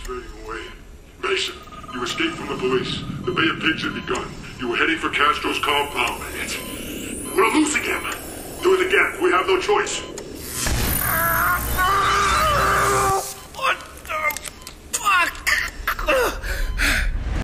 fading away. Mason, you escaped from the police. The Bay of Pigs had begun. You were heading for Castro's compound. We'll lose again. Do it again. We have no choice.